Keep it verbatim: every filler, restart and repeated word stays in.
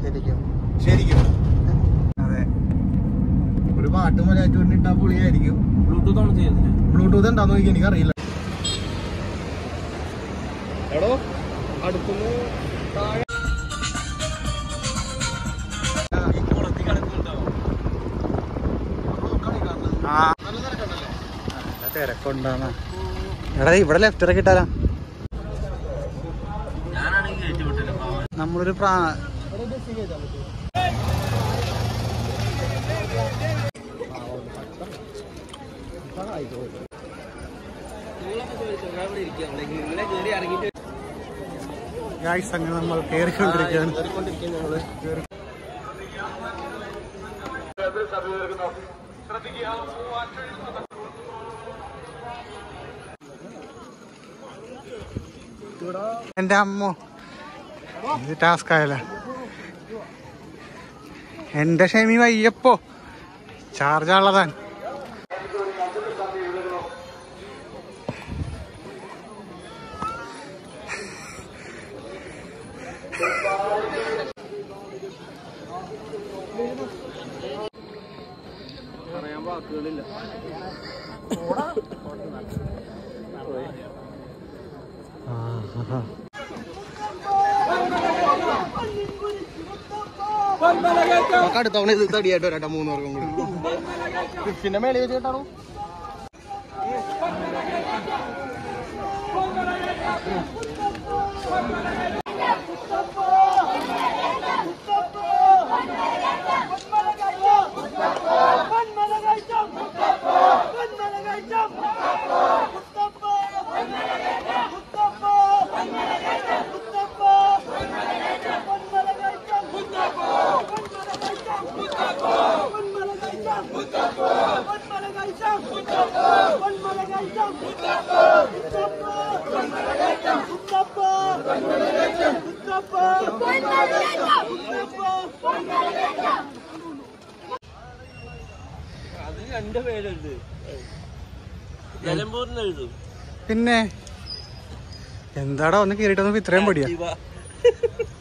ശരിക്കും ശരിക്കും അതെ. ഒരു പാട്ട് മലയാറ്റ് വേണ്ടിട്ടാ പൊളിയായിരിക്കും. ബ്ലൂടൂത്ത് ആണ് ചെയ്യുന്നത്. ബ്ലൂടൂത്ത് എന്താന്ന് നോക്കി എനിക്കറിയില്ല. എടോ അടുത്തുനിന്ന് താഴെ തിരക്കുണ്ടാണ്. എടാ ഇവിടെ ലെഫ്റ്റ് ഇറക്കി ഇട്ടാലോ. നമ്മളൊരു പ്രാ അങ്ങനെ നമ്മൾ കയറിക്കൊണ്ടിരിക്കുകയാണ്. എന്റെ അമ്മോ ഇത് ടാസ്ക് ആയല്ലേ. എന്റെ ക്ഷമി വയ്യപ്പോ ചാർജ് ഉള്ളതാണ്. പറയാൻ വാക്കുകളില്ല. അടുത്തവണ ഇത് തടിയായിട്ട് വരാട്ടോ മൂന്ന് പേർക്കും കൂടി. പിന്നെ മേളിൽ വെച്ച് കേട്ടാണോ പിന്നെ എന്താടാ ഒന്ന് കേറിട്ടൊന്നും ഇത്രയും പടിയാ.